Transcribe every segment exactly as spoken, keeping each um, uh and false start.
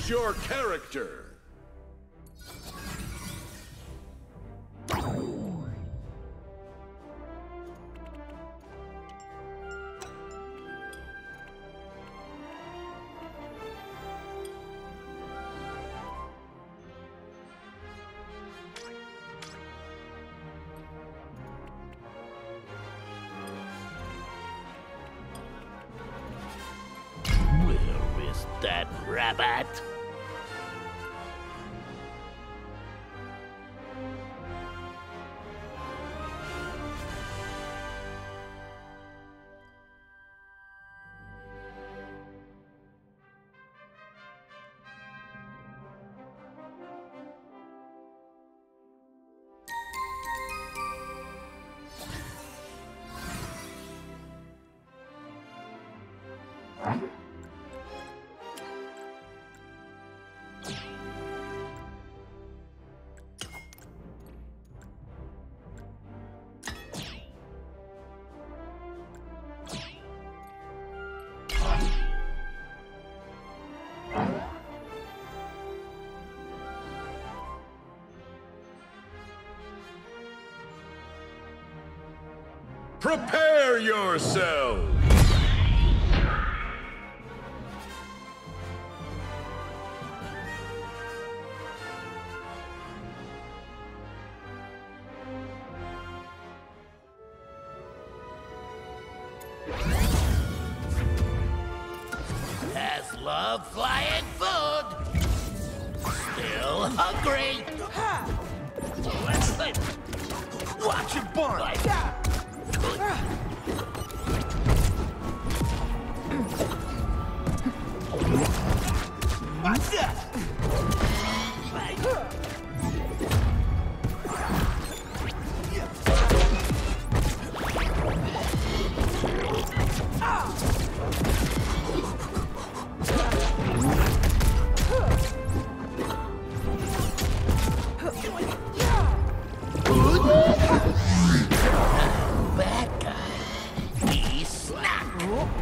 Choose your character. Where is that rabbit? Prepare yourself! Has love flying food? Still hungry? Let's let watch your barn. What's that? Bad guy. He snapped.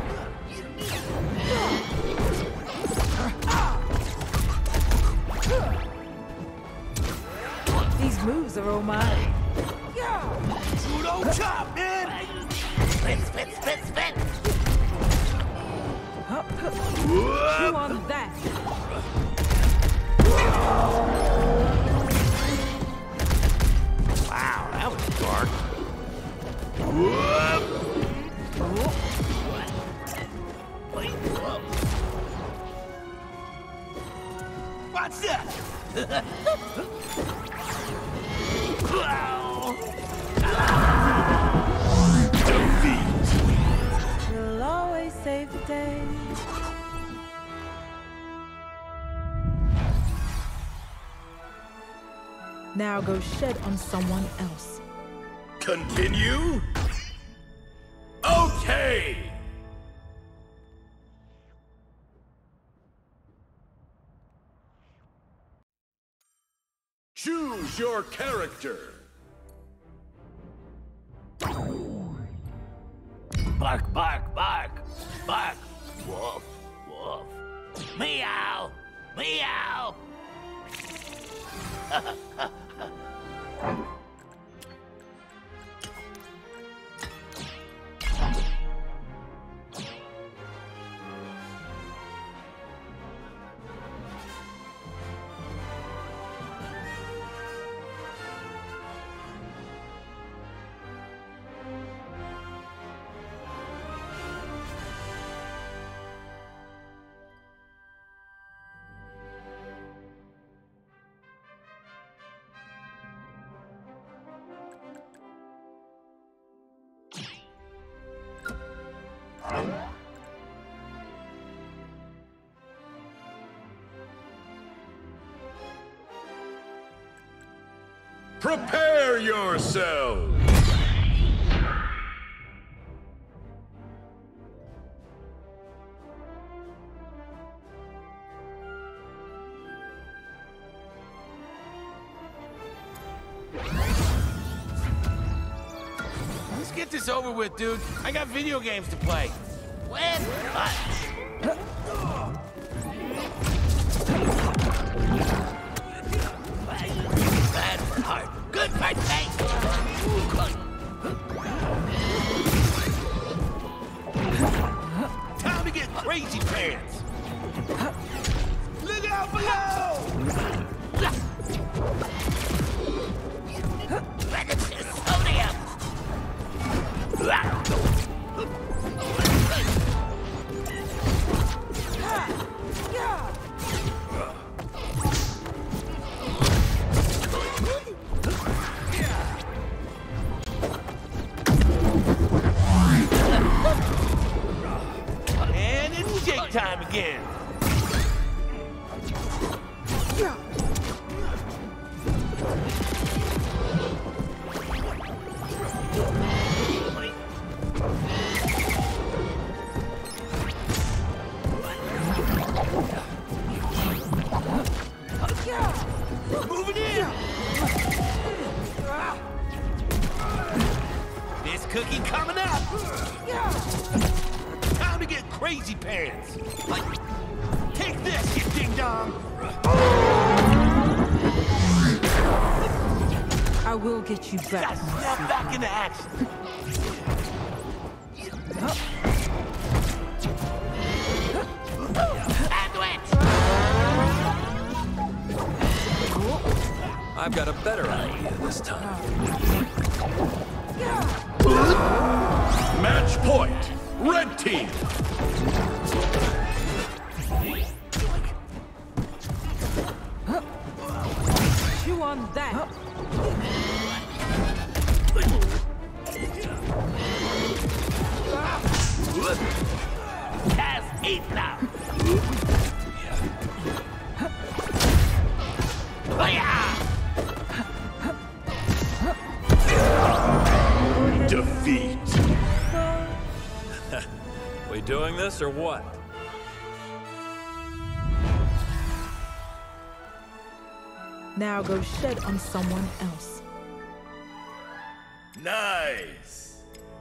These moves are all mine. Judo chop, man! Spin, spin, spin, spin! Chew on that. Wow, that was dark. What's that? You'll always save the day. Now go shed on someone else. Continue? Okay! Choose your character. Bark, bark, bark, bark. Woof, woof. Meow, meow. Prepare yourself! Let's get this over with, dude. I got video games to play. When punch. Bad for heart, good for taste. Time to get crazy pants. Look out below! Predator sodium. And it's shake time again. Moving in. This cookie coming up. Time to get crazy pants. Take this, you ding dong. I will get you back. Gotta snap back into action. I've got a better idea this time. Match point. Red team. You on that? Has eight now. Defeat. We doing this or what? Now go shed on someone else. Nice.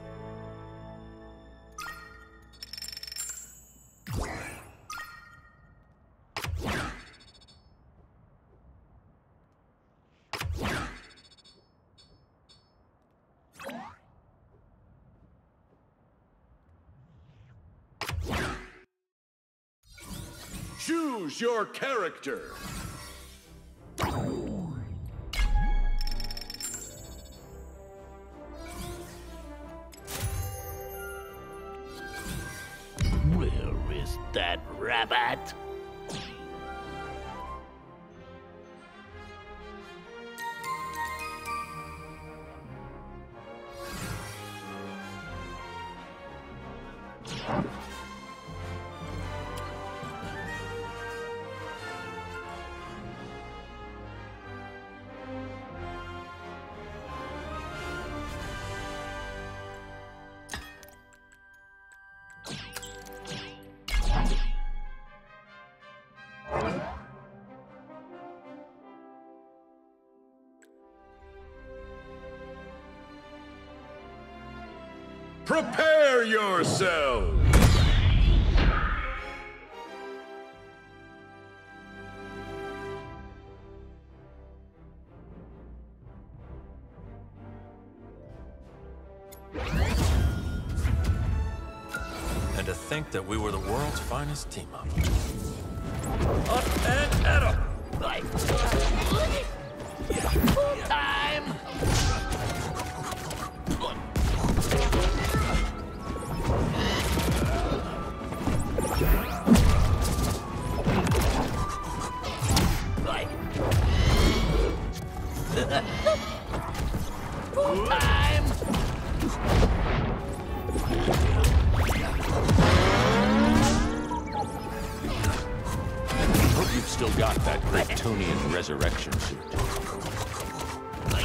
Choose your character. Where is that rabbit? Prepare yourselves! And to think that we were the world's finest team up. Up and at 'em! Like, full time. Like, full time. Hope you've still got that Kryptonian resurrection suit. Like,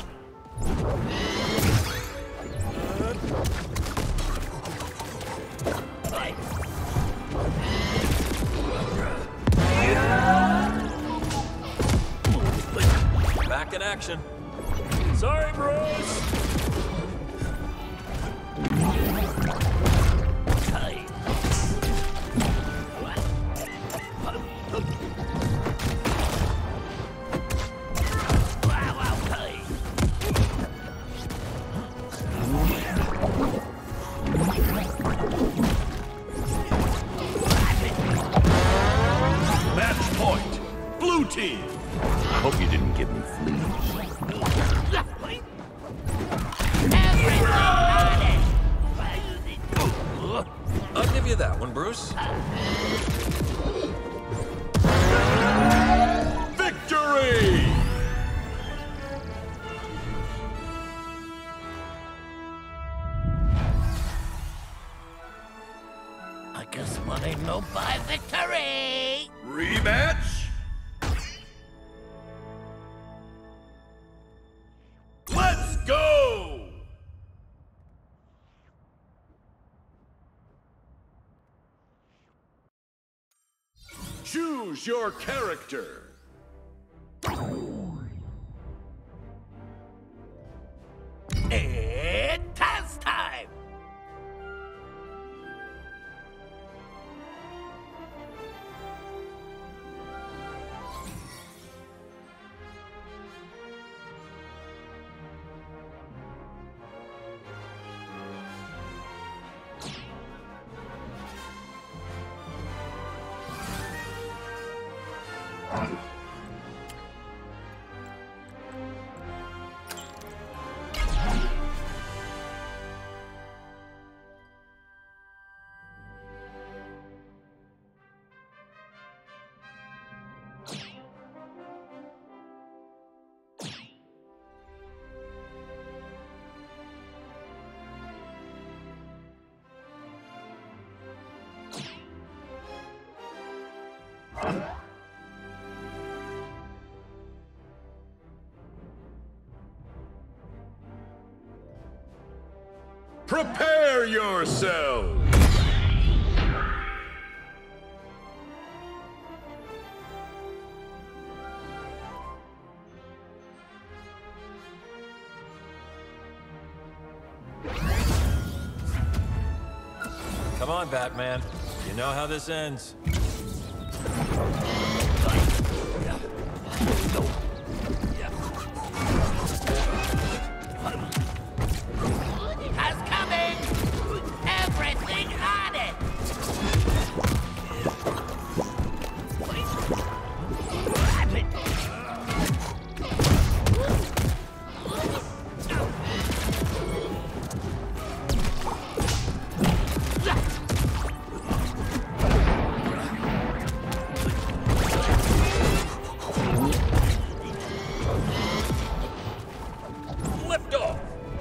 like, Back in action. Sorry, bros! tight. What? team. I hope you didn't give me fleas. Everything on it. I'll give you that one, Bruce. Victory! I guess money no buy victory. Rematch? Let's go! Choose your character. It's dance time. Prepare yourselves! Come on, Batman. You know how this ends. Has coming. Everything on it. Lift off!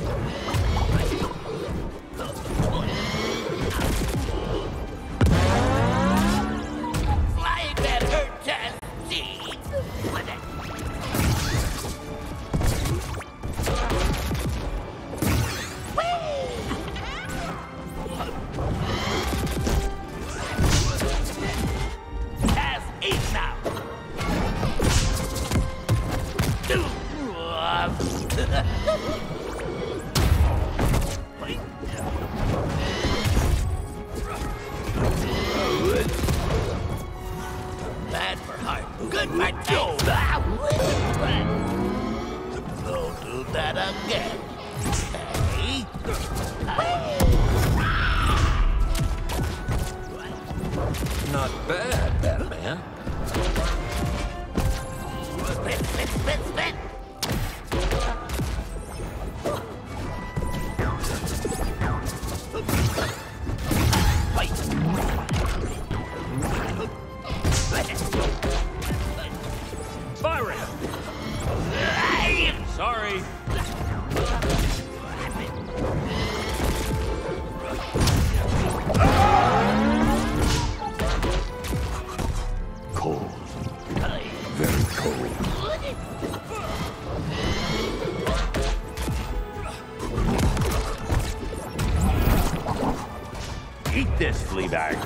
Flying better test seed. Test eight now. Bad for heart, good for taste. Don't do that again. Hey. Not bad, Batman. Spin, spin, spin, spin. Byron! Sorry. Cold. Very cold. Eat this, Fleabag.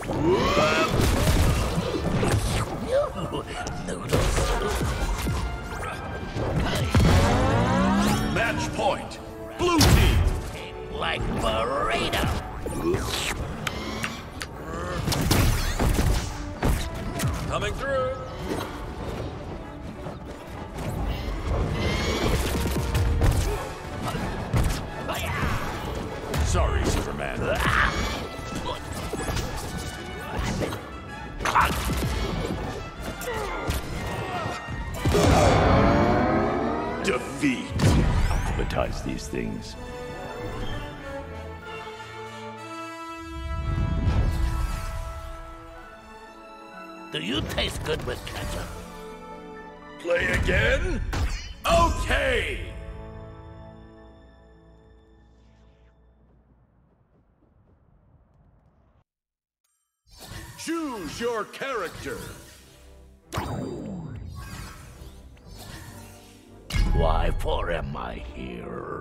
Match point. Blue team. Like burrito. Coming through. Sorry, Superman. advertise these things. Do you taste good with ketchup? Play again? Okay! Choose your character. Why for am I here?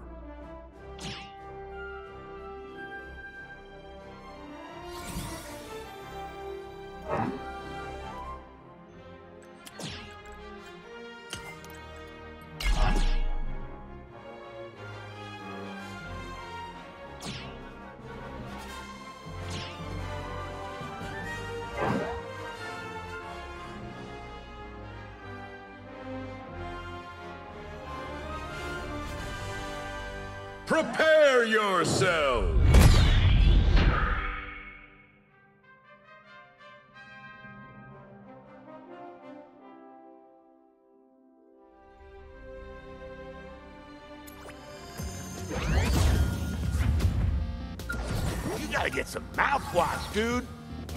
Prepare yourselves! You gotta get some mouthwash, dude.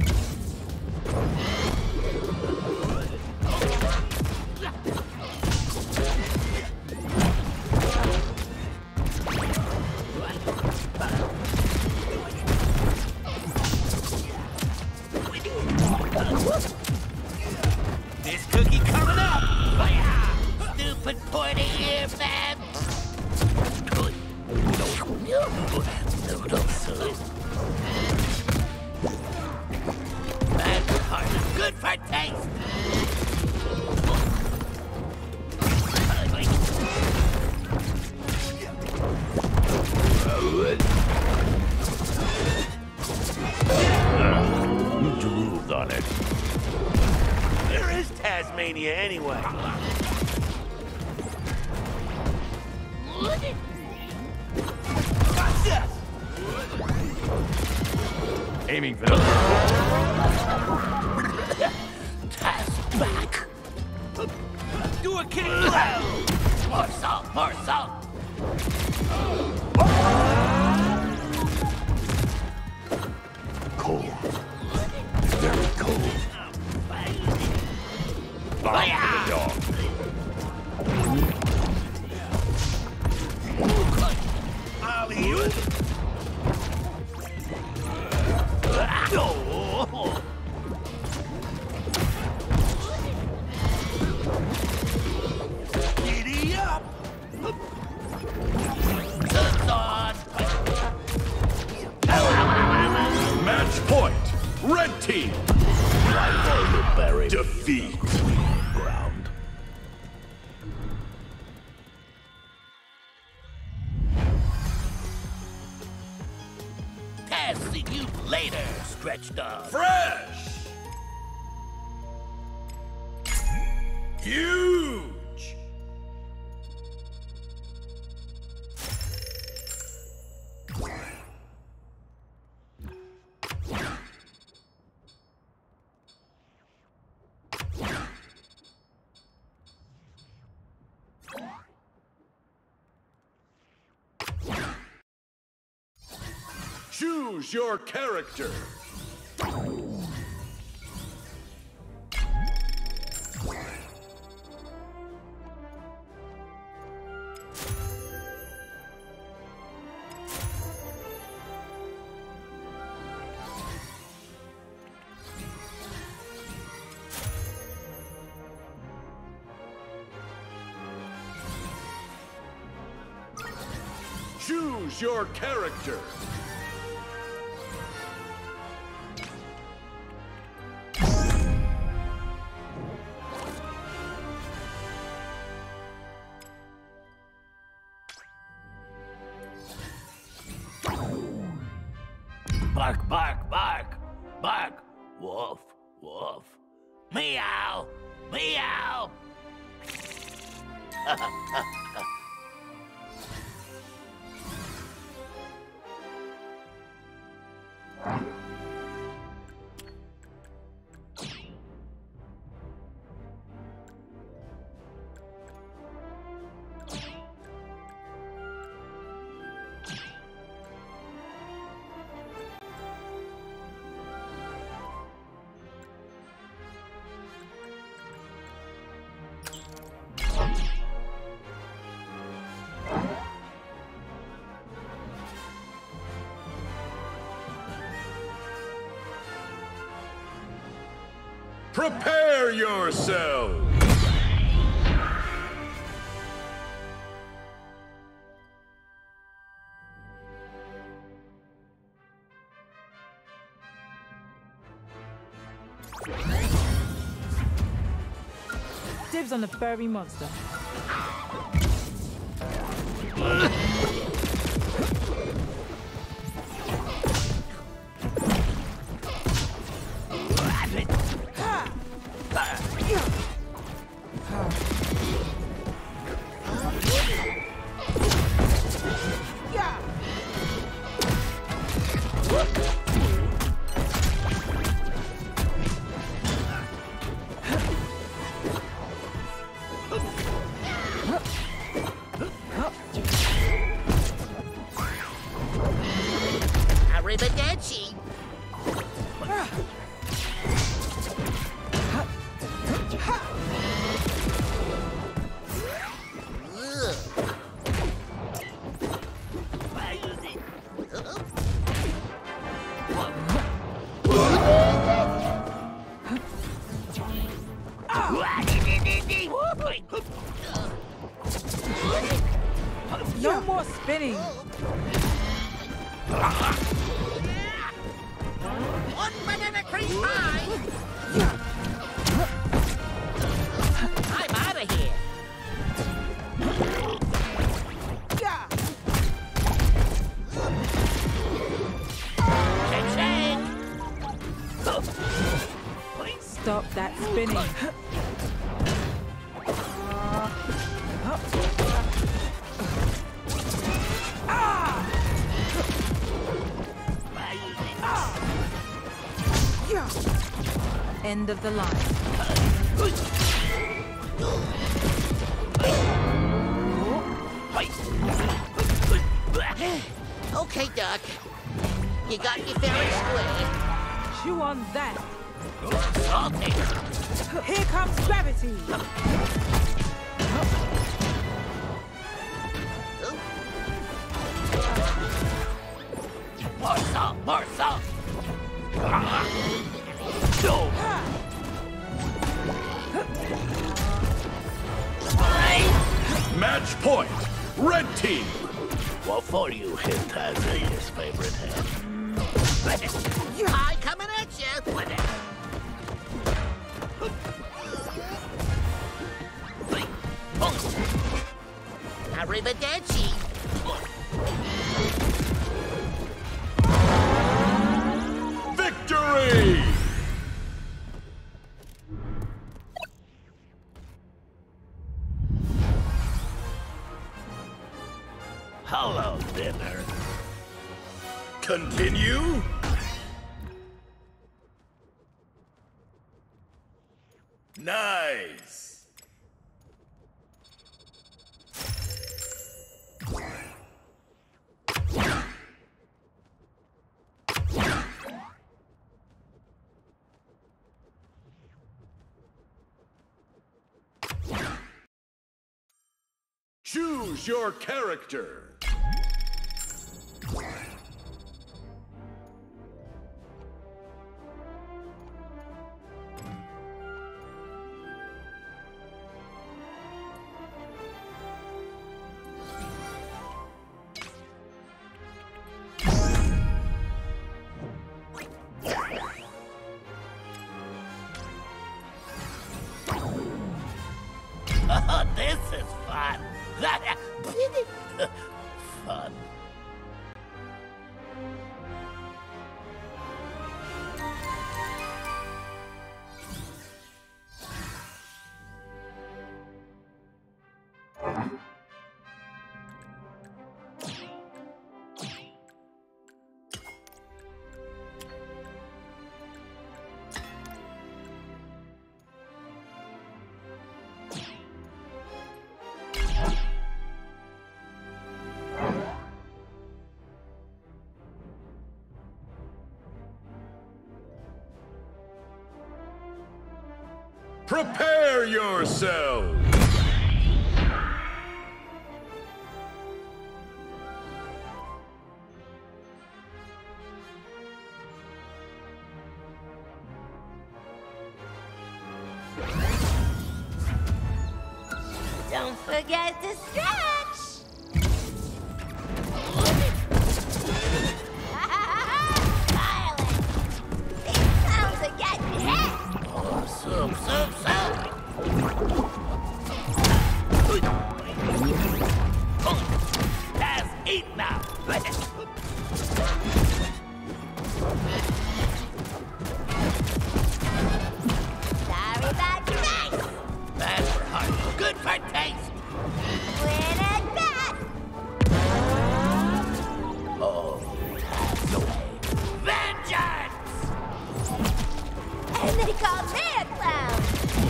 This cookie coming up! Fire! Stupid pointy ear man! Noodle soup. That's hard. Good for taste! You drooled on it. Where is Tasmania anyway? Watch this! Aiming for the... Task back! Do a kick flat! More salt, more salt! Cold. Very cold. Bomb for the dog. Alley-oop! Oh. Giddy up! Guns on! Match point! Red team! Defeat! Ground. Taz, see you later, Stretch Dog. Fresh! Huge! Choose your character. Choose your character. Bark, bark, bark, bark. Woof, woof. Meow, meow. Prepare yourselves! Dibs on the furry monster. Arrivederci. No more spinning. One banana cream pie. I'm out of here. Cha-ching. Stop that spinning. End of the line. Okay, Duck. You got your fair square. Chew on that. Salty. Here comes gravity. More salt, more salt. Match point! Red team! What for you, Hintaz's favorite hand? Hi, coming at you. Arrivederci. Victory! Hello, dinner. Continue? Nice! Choose your character. Oh, this is fun. Fun. Prepare yourselves! Don't forget to stretch! Violent! These clowns are getting hit! Oh, soup, soup, soup! That's eight now! Sorry about your face! Bad for heart, good for taste! Win at bat! Oh, pass away! Vengeance! And they call me a clown!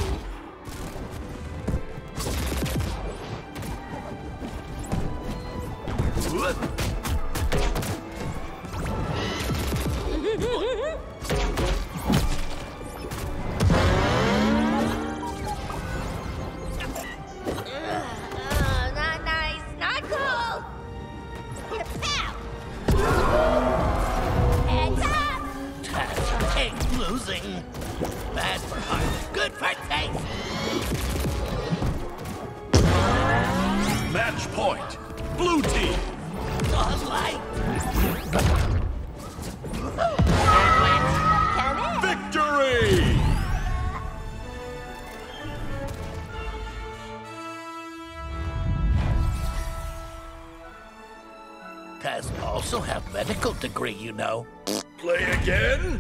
Oh, not nice, not cool. Pow! Heads up! Taz hates losing. Bad for heart, good for taste. Match point. Blue team. All light. Come in. Victory! Taz also have medical degree, you know. Play again.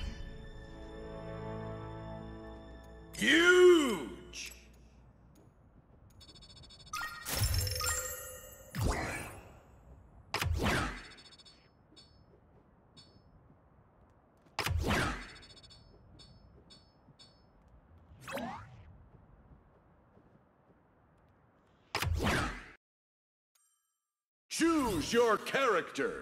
Huge! Choose your character.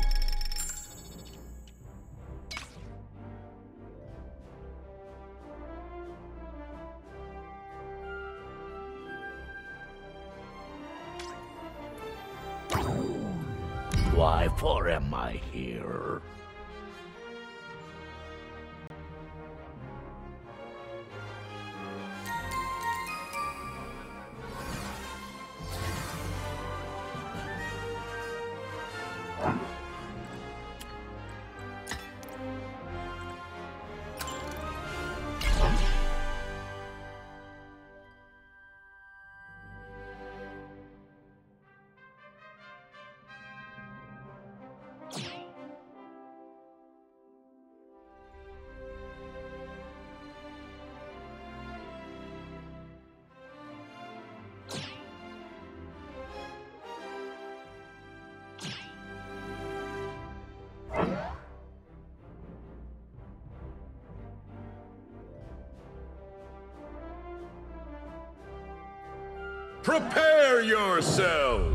Why for am I here? Prepare yourselves!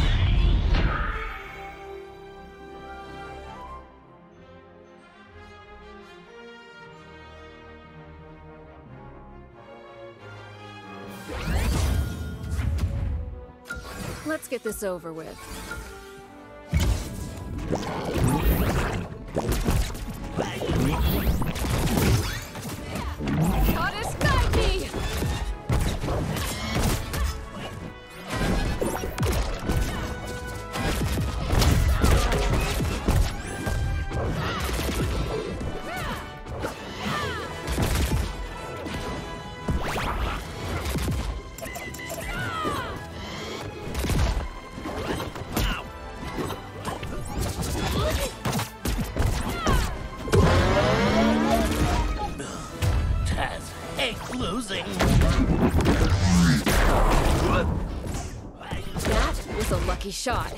Let's get this over with. Goddess, guide me! Losing. That was a lucky shot.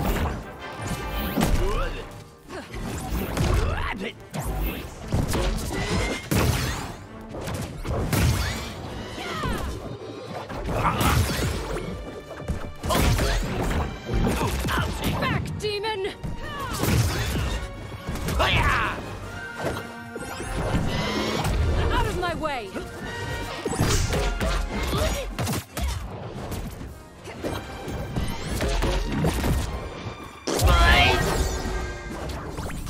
Back, demon! Out of my way!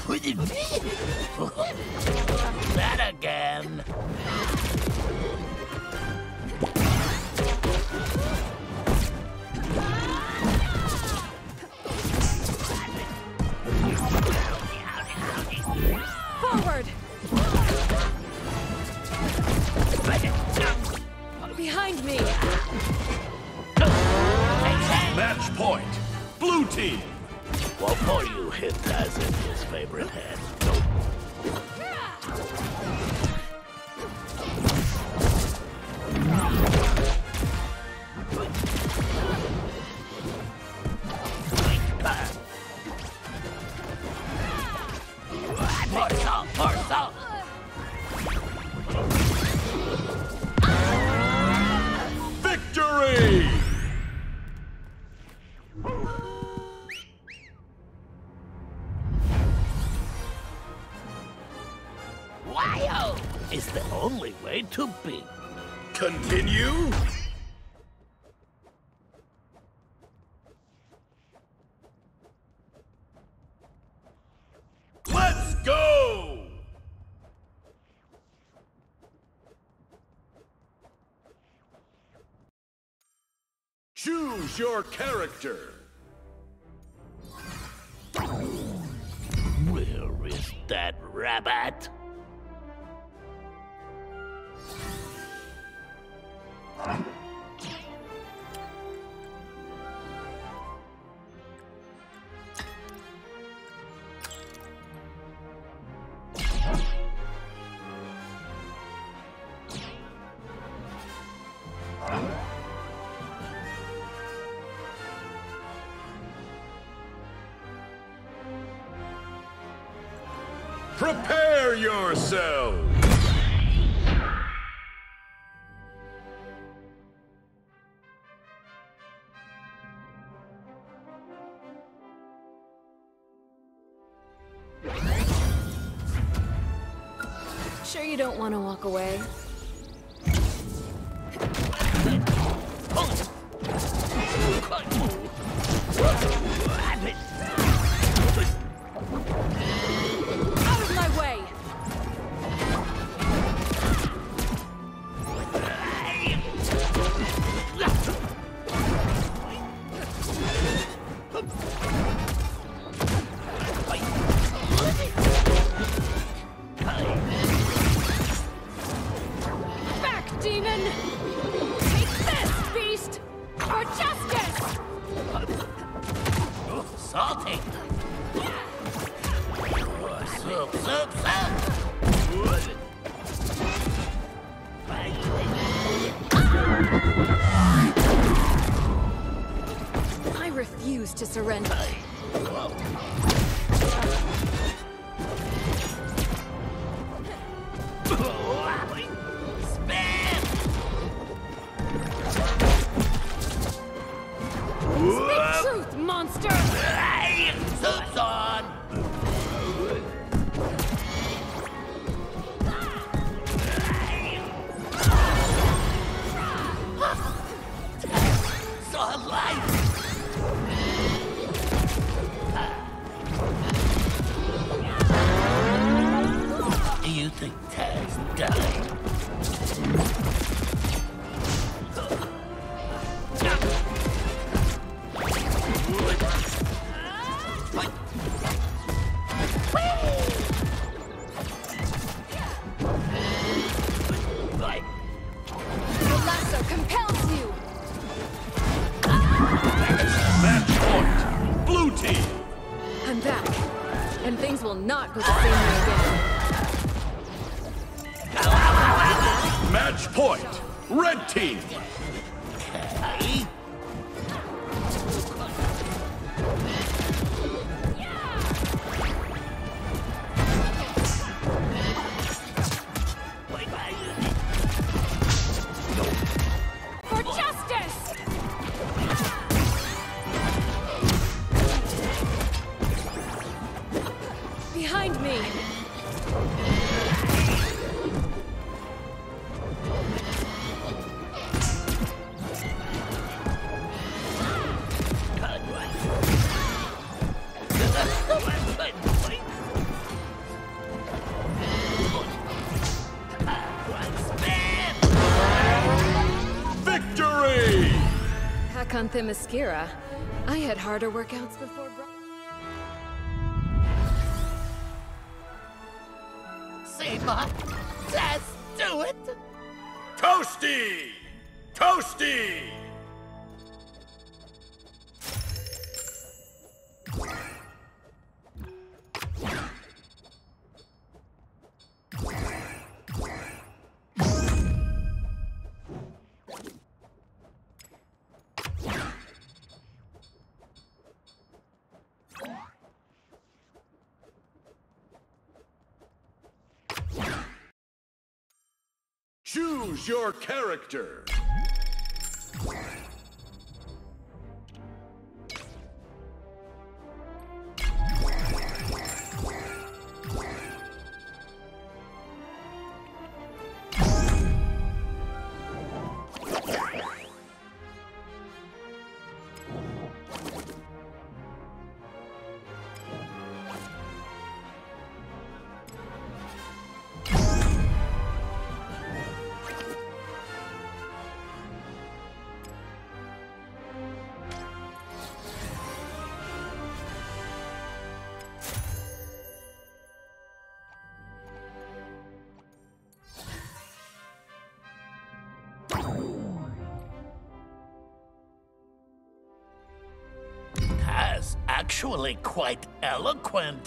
That again. Behind me! Match point. Blue team. What more you hit as in his favorite hand? Morsel, morsel. Victory! Wow! Is the only way to be. Continue? Let's go! Choose your character. Where is that rabbit? Prepare yourselves! Sure you don't want to walk away? Out of my way! Back, demon! Take this, beast! For justice! Salty. Soup, soup, soup. I refuse to surrender. Speak truth, monster! Soup's on. So alive. You think Taz died? The lasso compels you! Match point. Blue team. I'm back, and things will not go the same way again. Match point. Red team. For justice! Behind me! Victory! Back on Themyscira, I had harder workouts before. Bro Seymour, let's do it. Toasty! Toasty! Choose your character. That's actually quite eloquent.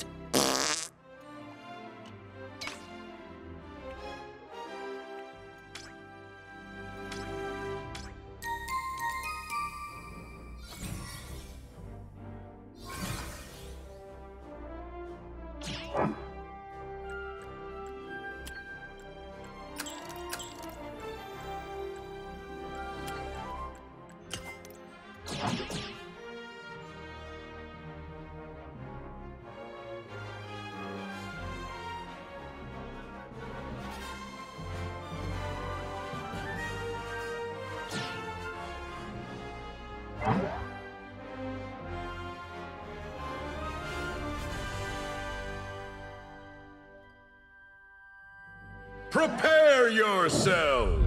Prepare yourselves!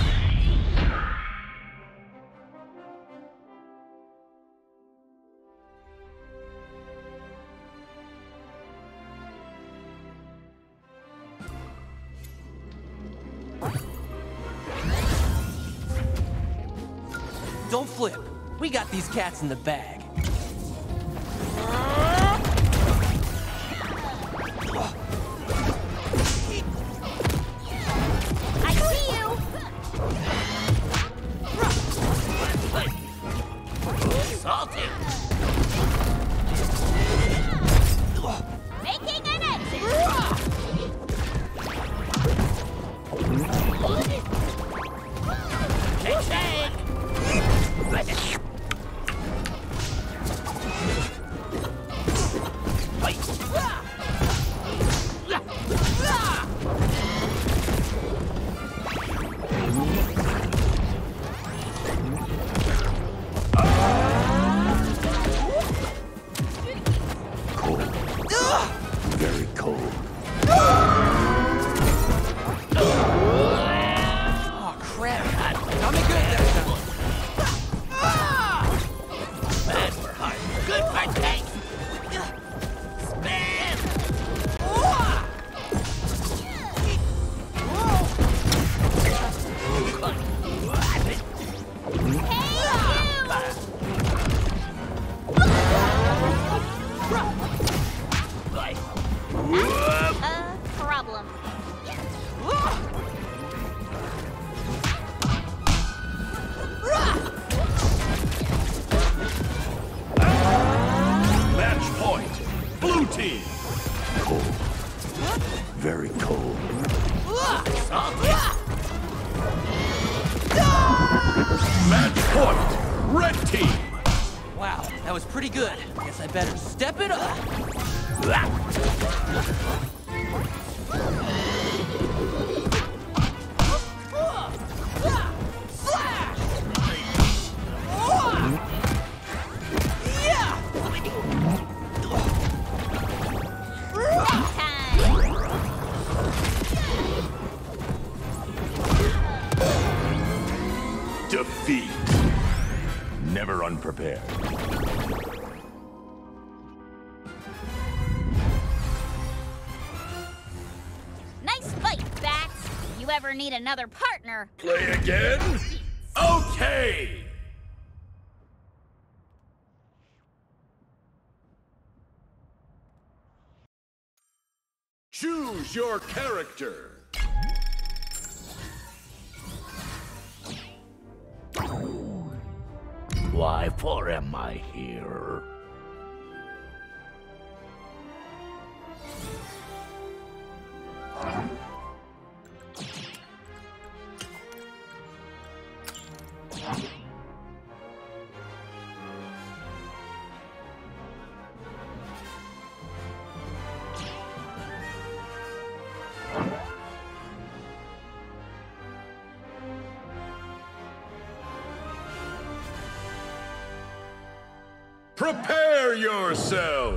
Don't flip. We got these cats in the bag. I see you! Salty. Making an exit! Shake, shake. Very cold. Oh, crap. Got me good that time. Bad for heart, good for taste. Spin. Uh, problem. Match point. Blue team. Cold. Very cold. Match point. Red team. Wow, that was pretty good. Guess I better step it up. Defeat. Never unprepared. Nice fight, Bats. If you ever need another partner, Play again? Okay! Choose your character. Why, for am I here? Prepare yourselves!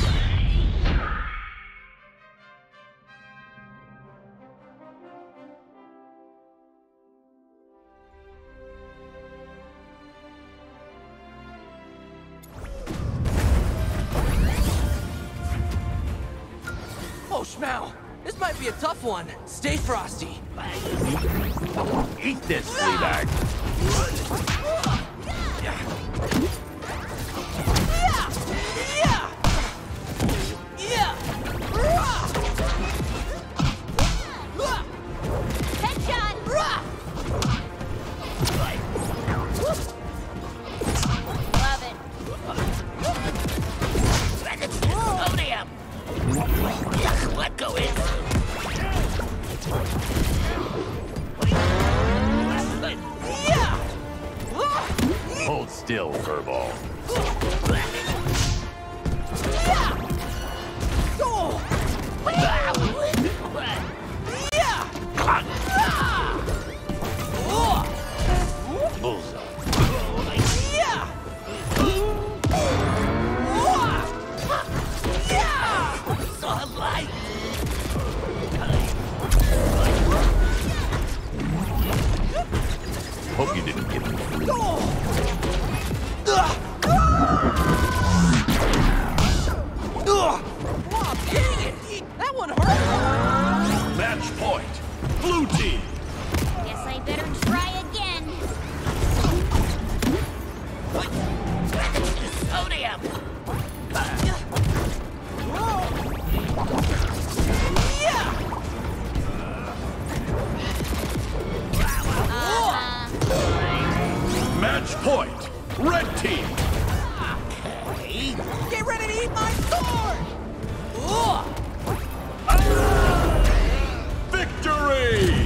Oh, Schmau! This might be a tough one. Stay frosty. Eat this, Fleabag. Hold still, Furball. Bullseye. Hope you didn't get me free. That one hurt! Match point. Blue team. Guess I better try again. Sodium! Match point. Red team. Get ready to eat my sword! Victory!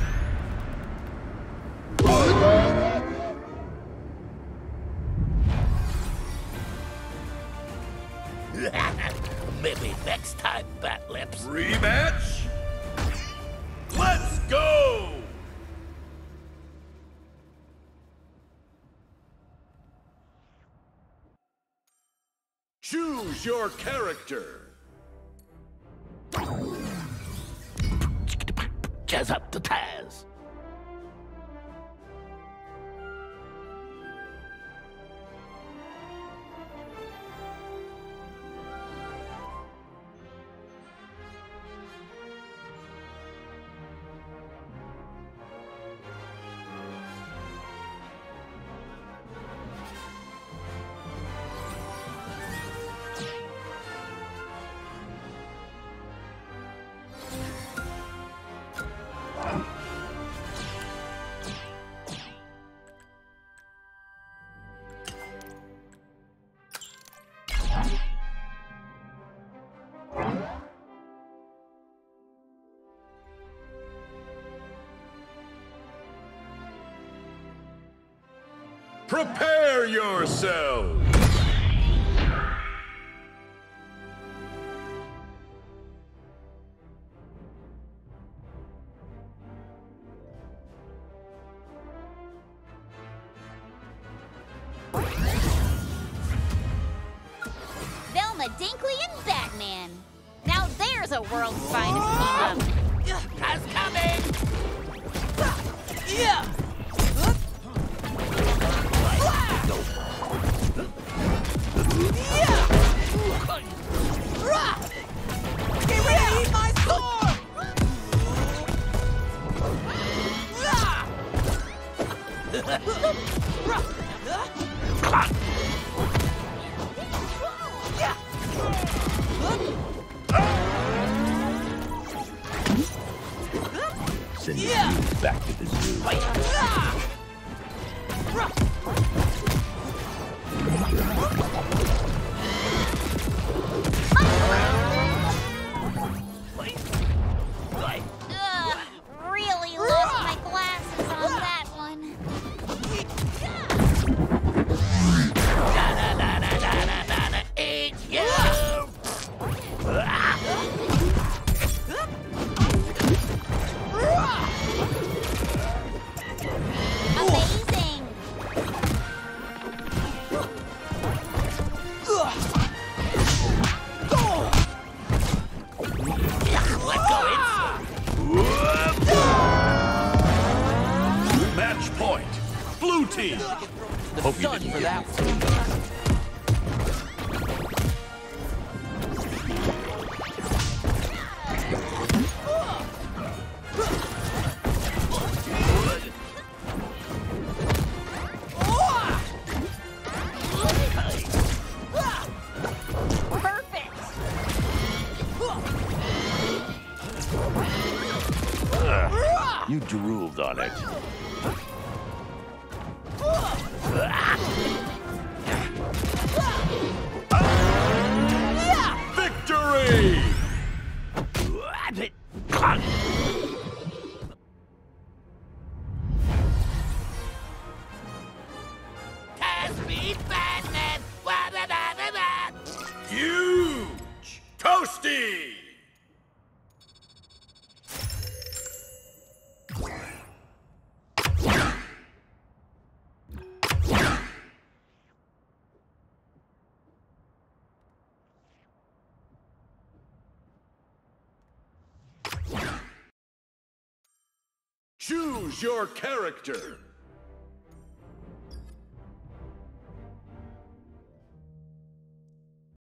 Maybe next time, Bat Lips. Rematch? Let's go! Choose your character. Jazz up the Taz. Prepare yourselves! Velma Dinkley and Batman. Now there's a world's finest team up. Taz coming! Yeah! Get ready to eat my sword! Send you back to the zoo. Ugh, really lost my glasses on that one. Eat you! Amazing! Let's go in. Match point. Blue team. The Hope you sun didn't for get that one. Perfect! You drooled on it. Victory! Speed Batman! Huge! Toasty! Choose your character.